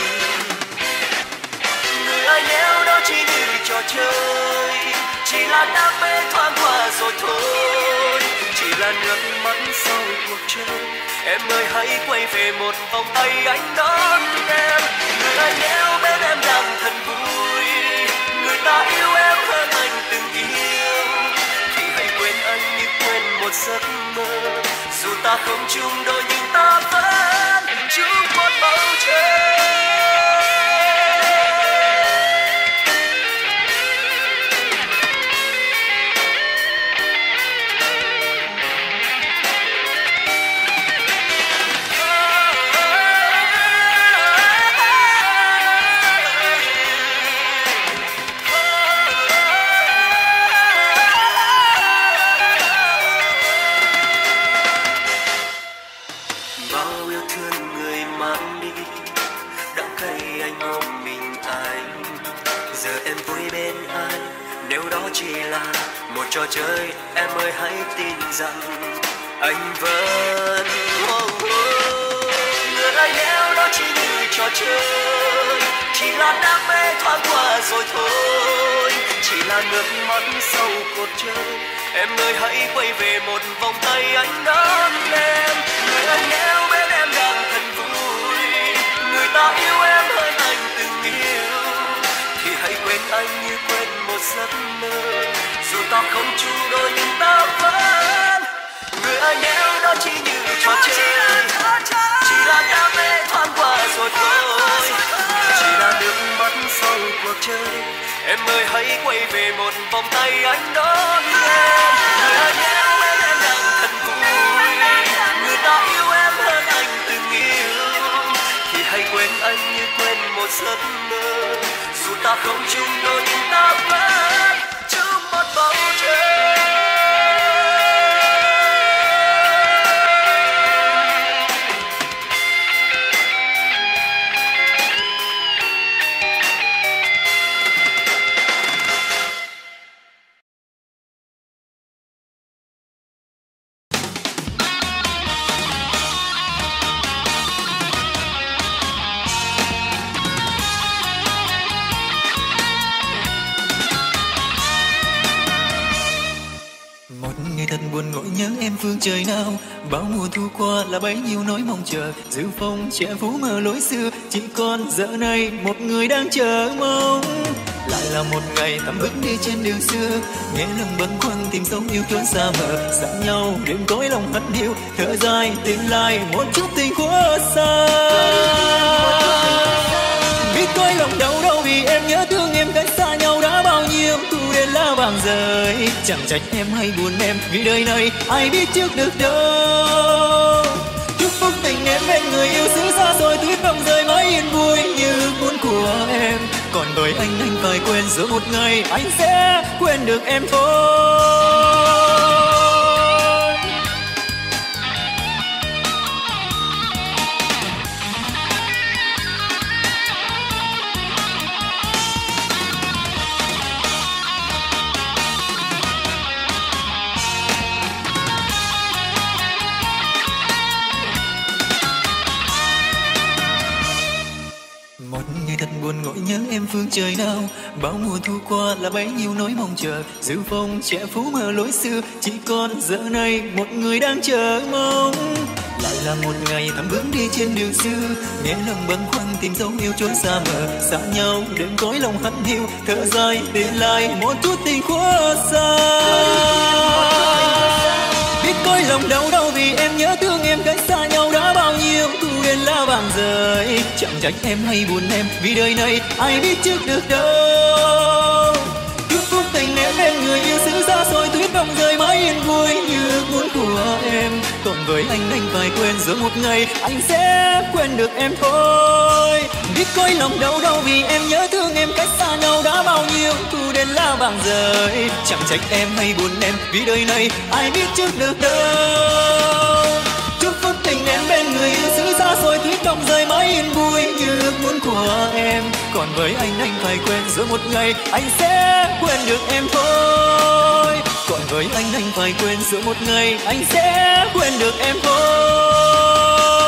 Người ơi nếu đó chỉ như trò chơi, chỉ là đam mê thoáng qua rồi thôi, chỉ là nước mắt sau cuộc chơi. Em ơi hãy quay về một vòng tay anh đón em. Người ơi nếu bên em đang thật vui, người ta yêu em hơn anh từng yêu, thì hãy quên anh như quên một giấc mơ. Dù ta không chung đôi nhưng ta vẫn chung một bầu trời. Chỉ là một trò chơi em ơi hãy tin rằng anh vẫn. Oh, oh. Người ơi nếu đó chỉ như trò chơi, chỉ là đam mê thoáng qua rồi thôi, chỉ là nước mắt sau cuộc chơi. Em ơi hãy quay về một vòng tay anh đón em. Người ơi nếu bên em đang thật vui, người ta yêu em hơn anh từng yêu, thì hãy quên anh như quên một giấc mơ. Dù ta không chung đôi nhưng ta vẫn. Người ơi nếu đó chỉ như trò chơi, chỉ là đam mê thoáng qua rồi thôi, chỉ là nước mắt sau cuộc chơi. Em ơi hãy quay về một vòng tay anh đón em. Người ơi nếu bên em đang thật vui, người ta yêu em hơn anh từng yêu, thì hãy quên anh như quên một giấc mơ. Dù ta không chung đôi nhưng ta vẫn chung một bầu trời. Thật buồn ngồi nhớ em phương trời nào, bao mùa thu qua là bấy nhiêu nỗi mong chờ. Dư phong che phủ mờ lối xưa, chỉ còn giờ này một người đang chờ mong. Lại là một ngày tạm bước đi trên đường xưa, nghe lòng bâng khuâng tìm dấu yêu chốn xa mờ. Xa nhau đêm cõi lòng hận hiu, thở dài tìm lại một chút tình quá xa. Biết cõi lòng đau đâu vì em nhớ thương em cách xa nhau đã bao nhiêu. Thu chẳng trách em hay buồn em, vì đời này ai biết trước được đâu. Chúc phúc tình em bên người yêu xứ xa rồi, tuyết vòng rơi mãi yên vui như ước muốn của em. Còn với anh anh phải quên, rồi một ngày anh sẽ quên được em thôi. Thật buồn ngồi nhớ em phương trời nào, bao mùa thu qua là bấy nhiêu nỗi mong chờ. Dư phong trẻ phú mơ lối xưa, chỉ còn giờ này một người đang chờ mong. Lại là một ngày thắm bước đi trên đường xưa, nghe lòng bâng khuâng tìm dấu yêu chốn xa mờ. Xa nhau đêm cõi lòng hắt hiu, thở dài để lại một chút tình khuất xa. Biết cõi lòng đau đau vì em nhớ thương em, cách xa nhau đã bao nhiêu thu yên lá vàng rơi. Chẳng trách em hay buồn em, vì đời này ai biết trước được đâu. Chúc phúc tình em bên người yêu xứ xa xôi, tuyết vòng rơi mãi yên vui như ước muốn của em. Còn với anh anh phải quên, rồi một ngày anh sẽ quên được em thôi. Biết cõi lòng đau đau vì em nhớ thương em, cách xa nhau đã bao nhiêu thu đến lá vàng rơi. Chẳng trách em hay buồn em, vì đời này ai biết trước được đâu. Chúc phúc tình em bên người yêu xứ xa xôi, tuyết vòng rơi mãi yên vui như ước muốn của em. Còn với anh anh phải quên, rồi một ngày anh sẽ quên được em thôi. Còn với anh anh phải quên, rồi một ngày anh sẽ quên được em thôi.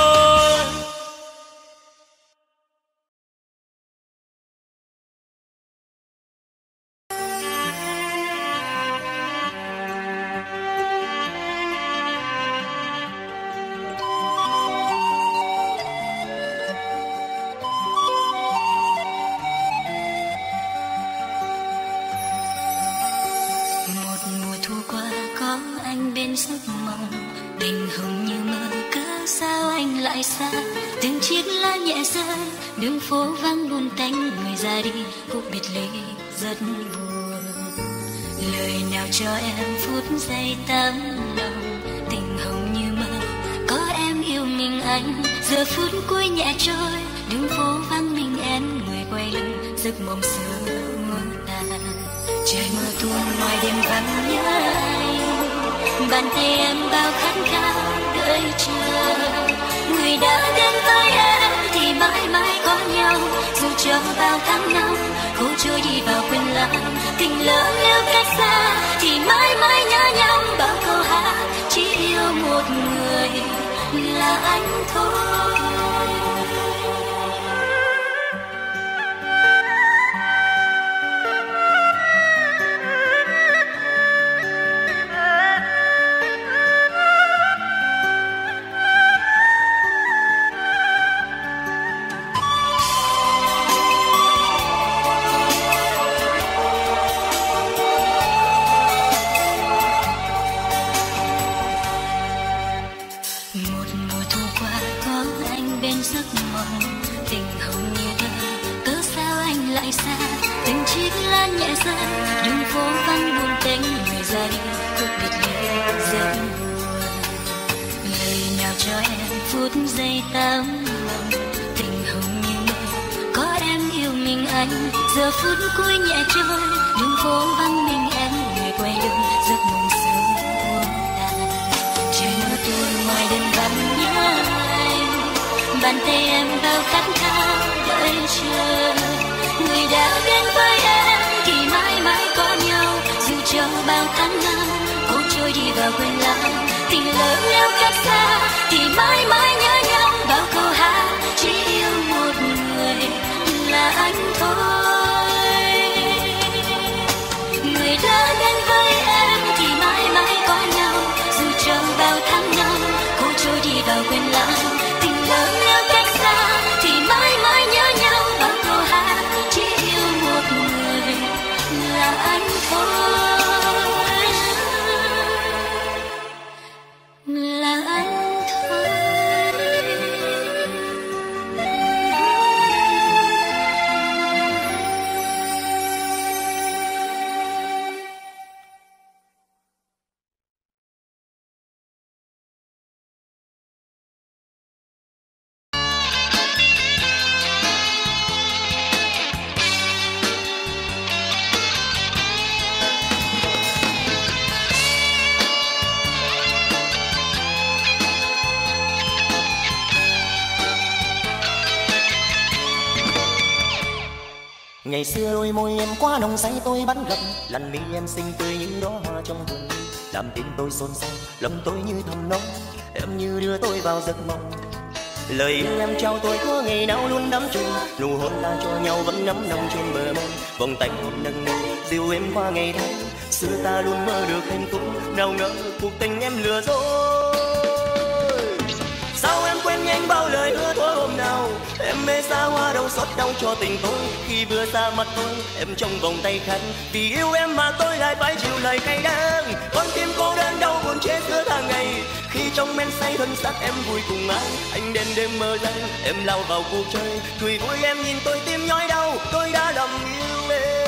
Giấc mộng tình hồng như mơ, cớ sao anh lại xa. Từng chiếc lá nhẹ rơi, đường phố vắng buồn tanh, người ra đi khúc biệt ly rất buồn. Lời nào cho em phút giây tấm lòng, tình hồng như mơ, có em yêu mình anh. Giờ phút cuối nhẹ trôi, đường phố vắng mình em, người quay lưng giấc mộng xưa muốn tàn. Trời mưa tuôn ngoài đêm vắng nhớ anh, bàn tay em bao khát khao đợi chờ. Người đã đến với em thì mãi mãi có nhau, dù cho bao tháng năm cố trôi đi vào quên lãng. Tình lỡ nếu cách xa thì mãi mãi nhớ nhau, bao câu hát chỉ yêu một người là anh thôi. Đường phố vắng buồn tênh, người ra đi khúc biệt ly rất buồn. Lời nào cho em phút giây tấm lòng, tình hồng như mơ, có em yêu mình anh. Giờ phút cuối nhẹ trôi, đường phố vắng mình em, người quay lưng giấc mộng xưa buồn tàn. Trời mưa tuôn ngoài đêm vắng nhớ anh, bàn tay em bao khát khao đợi chờ. Người đã đến với em thì mãi mãi có nhau, dù cho bao tháng năm cố trôi đi vào quên lãng. Tình lỡ nếu cách xa thì mãi mãi nhớ nhau, bao câu hát chỉ yêu một người là anh thôi. Người đã đến với em thì mãi mãi có nhau, dù cho bao tháng năm cố trôi đi vào quên lãng. Tình lỡ nếu cách xa thì mãi mãi nhớ nhau, bao câu hát chỉ yêu một người là anh thôi, là anh thôi. Ngày xưa đôi môi em quá nồng say tôi bắt gặp, lần mi em xinh tươi như đóa hoa trong vườn, làm tim tôi xôn xao, lòng tôi như thầm nóng, em như đưa tôi vào giấc mộng. Lời yêu em trao tôi có ngày nào luôn đắm chìm, nụ hôn ta cho nhau vẫn ngấm nồng trên bờ môi, vòng tay hôn nâng niu dìu em qua ngày tháng. Xưa ta luôn mơ được hạnh phúc, nào ngờ cuộc tình em lừa dối. Sao em quên nhanh bao lời hứa thua hôm nào, em mê xa hoa đâu xót đau cho tình tôi. Khi vừa xa mặt tôi em trong vòng tay khăn, vì yêu em mà tôi lại phải chịu lời cay đắng. Con tim cô đơn đau buồn chết giữa tháng ngày, khi trong men say thân xác em vui cùng ai. Anh đêm đêm mơ rằng em lao vào cuộc chơi, cười vui em nhìn tôi tim nhói đau, tôi đã lầm yêu em.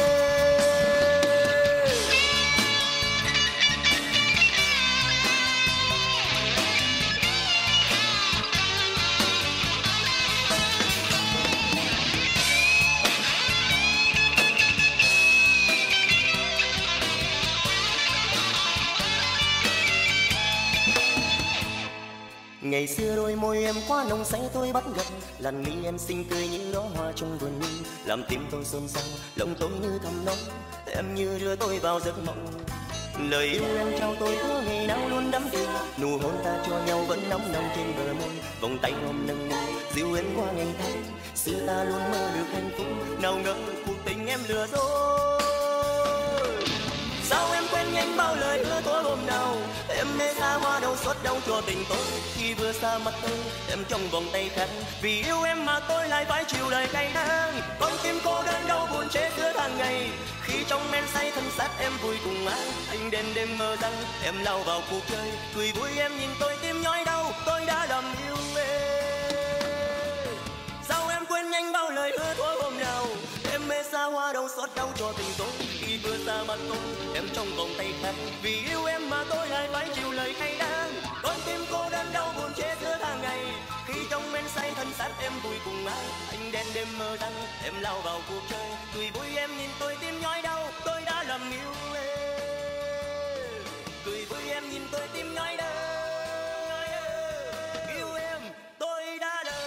Ngày xưa đôi môi em quá nồng say tôi bắt gặp, làn mi em xinh tươi như đóa hoa trong vườn mi, làm tim tôi xôn xao, lòng tôi như thầm nóng, em như đưa tôi vào giấc mộng. Lời yêu em trao tôi có ngày nào luôn đắm chìm, nụ hôn ta cho nhau vẫn nóng nồng trên bờ môi, vòng tay ôm nâng niu dìu em qua ngày tháng. Xưa ta luôn mơ được hạnh phúc, nào ngờ cuộc tình em lừa dối. Sao em quên nhanh bao lời hứa thua hôm nào, em mê xa hoa đâu xót đau cho tình tôi. Khi vừa xa mặt tôi em trong vòng tay khác, vì yêu em mà tôi lại phải chịu lời cay đắng. Con tim cô đơn đau buồn chết giữa tháng ngày, khi trong men say thân xác em vui cùng ai. Anh đêm đêm mơ rằng em lao vào cuộc chơi, cười vui em nhìn tôi tim nhói đau, tôi đã lầm yêu em. Sao em quên nhanh bao lời hứa thua hôm nào, em mê xa hoa đâu xót đau cho tình tôi. Khi vừa xa mặt tôi em trong vòng tay khác, vì yêu em mà tôi lại phải chịu lời cay đắng. Con tim cô đơn đau buồn chết giữa tháng ngày, khi trong men say thân xác em vui cùng ai. Anh đêm đêm mơ rằng em lao vào cuộc chơi, cười vui em nhìn tôi tim nhói đau, tôi đã lầm yêu em. Cười vui em nhìn tôi tim nhói đau, yêu em tôi đã lầm.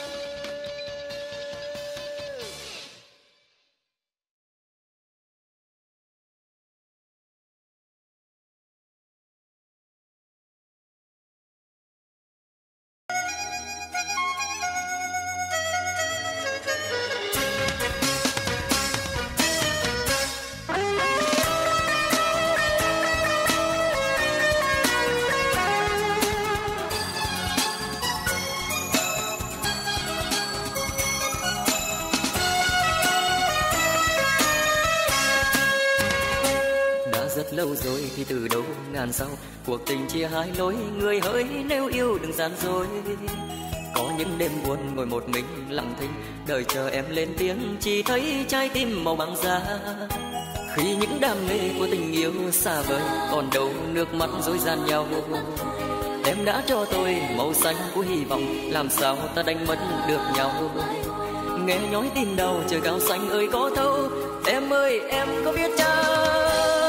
Rất lâu rồi thì từ đâu ngàn sau, cuộc tình chia hai lối, người hỡi nếu yêu đừng gian dối. Có những đêm buồn ngồi một mình lặng thinh, đợi chờ em lên tiếng, chỉ thấy trái tim màu băng giá. Khi những đam mê của tình yêu xa vời, còn đâu nước mắt dối gian nhau. Em đã cho tôi màu xanh của hy vọng, làm sao ta đánh mất được nhau. Nghe nhói tim đau trời cao xanh ơi có thấu, em ơi em có biết chăng.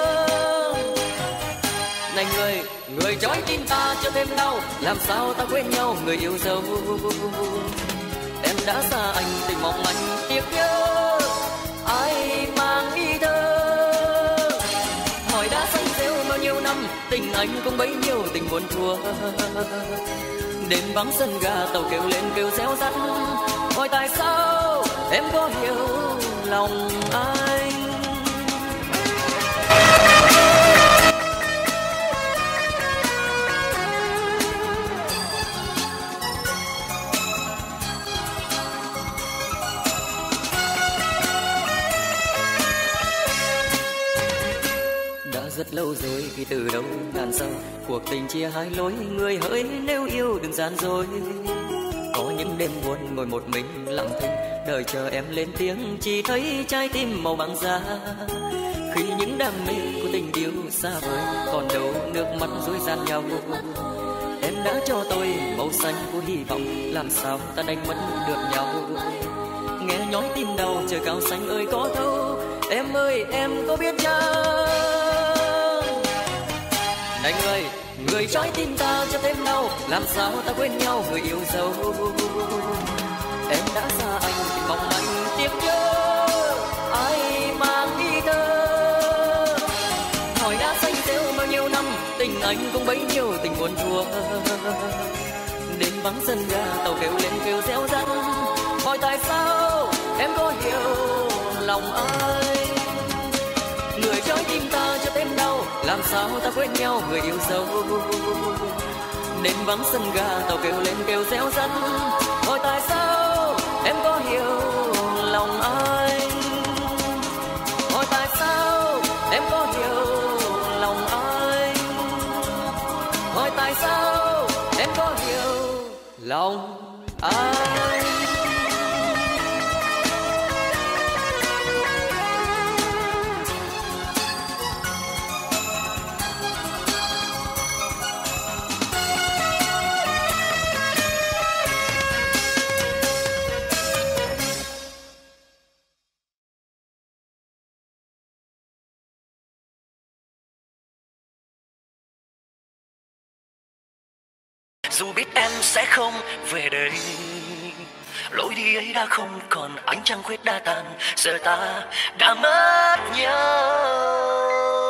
Này người, người trói tim ta cho thêm đau, làm sao ta quên nhau người yêu dấu. Em đã xa anh tình mong anh tiếc nhớ, ai mang ý thơ. Hỏi đã xanh rêu bao nhiêu năm, tình anh cũng bấy nhiêu tình buồn thua. Đêm vắng sân ga tàu kêu lên kêu réo rắt, hỏi tại sao em có hiểu lòng anh. Rất lâu rồi khi từ đâu ngàn sau, cuộc tình chia hai lối, người hỡi nếu yêu đừng gian dối. Có những đêm buồn ngồi một mình lặng thinh, đợi chờ em lên tiếng, chỉ thấy trái tim màu băng giá. Khi những đam mê của tình yêu xa vời, còn đâu nước mắt dối gian nhau. Em đã cho tôi màu xanh của hy vọng, làm sao ta đánh mất được nhau. Nghe nhói tim đau trời cao xanh ơi có thấu, em ơi em có biết chăng. Này người, người trói tim ta cho thêm đau, làm sao ta quên nhau người yêu dấu. Em đã xa anh thì mong anh tiếc nhớ, ai anh cũng bấy nhiêu tình buồn thua. Đêm vắng sân ga tàu kêu lên kêu réo rắt, hỏi tại sao em có hiểu lòng ai. Người trái tim ta cho tên đau, làm sao ta quên nhau người yêu dấu. Đêm vắng sân ga tàu kêu lên kêu réo rắt, hỏi tại sao em có hiểu lòng anh. Hỏi tại sao em có hiểu lòng anh. Hỏi tại sao em có hiểu lòng anh. Dù biết em sẽ không về đây, lối đi ấy đã không còn, ánh trăng khuyết đã tàn, giờ ta đã mất nhau.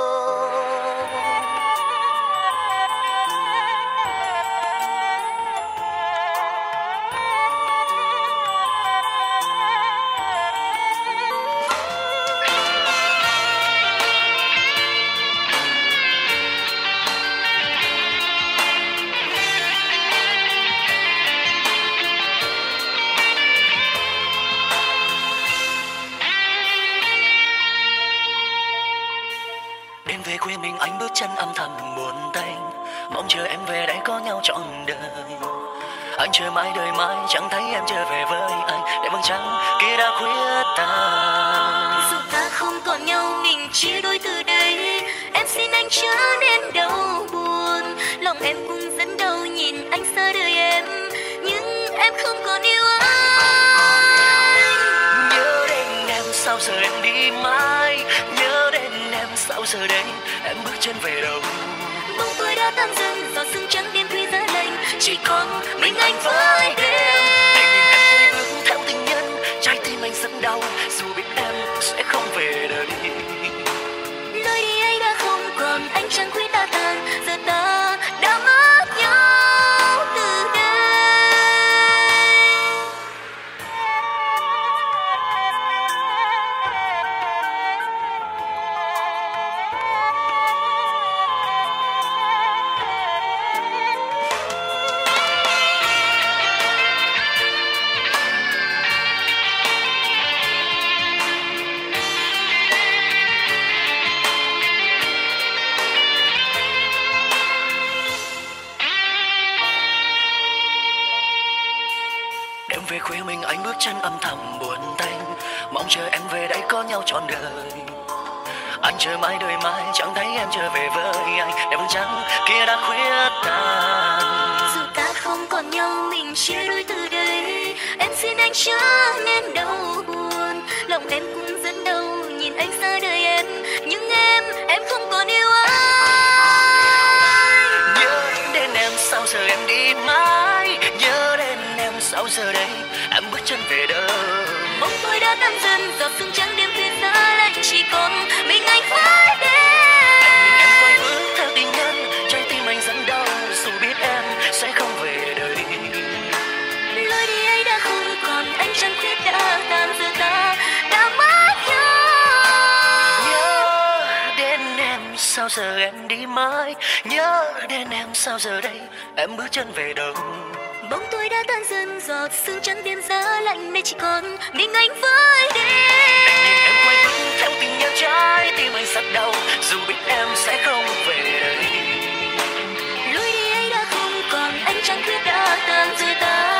Về quê mình anh bước chân âm thầm buồn tênh, mong chờ em về đây có nhau trọn đời. Anh chờ mãi đời mãi chẳng thấy em trở về với anh, để vầng trăng kia đã khuyết tàn. Dù ta không còn nhau mình chia đôi từ đây, em xin anh chớ nên đau buồn. Lòng em cũng dẫn đầu nhìn anh xa đời em, nhưng em không còn yêu anh. Nhớ đến em sao giờ em đi mãi, nhớ đến em sao giờ đây em bước chân về đâu. Bóng tôi đã tan dần giọt sương trắng đêm khuya giá lạnh, chỉ còn mình anh với đêm. Anh em quay bước theo tình nhân, trái tim anh rất đau, dù biết em sẽ không về đây. Lối đi ấy đã không còn, ánh trăng khuyết đã tàn, giờ ta đã mất nhau từ đây. Về khuya mình anh bước chân âm thầm buồn tênh, mong chờ em về đây có nhau trọn đời. Anh chờ mãi đời mãi chẳng thấy em trở về với anh, để vầng trăng kia đã khuyết tàn. Dù ta không còn nhau mình chia đôi từ đây, em xin anh chớ nên đau buồn. Lòng em cũng dẫn đầu nhìn anh xa đời em, nhưng em em không còn yêu anh. Nhớ đến em sao giờ em đi mãi, nhớ đến em sao giờ đây em bước chân về đâu. Bóng tôi đã tan dần giọt sương trắng đêm khuya giá lạnh, chỉ còn mình anh với đêm. Em quay bước theo tình nhân, trái tim anh rất đau, dù biết em sẽ không về đây. Lối đi ấy đã không còn, ánh trăng khuyết đã tàn, giờ ta đã mất nhau. Nhớ đến em sao giờ em đi mãi, nhớ đến em sao giờ đây em bước chân về đâu. Bóng tôi đã tan dần giọt sương trắng đêm giá lạnh, nay chỉ còn mình anh với đêm. Em quay bước theo tình nhân, trái tim anh rất đau, dù biết em sẽ không về đây. Lối đi ấy đã không còn, ánh trăng khuyết đã tàn, giờ ta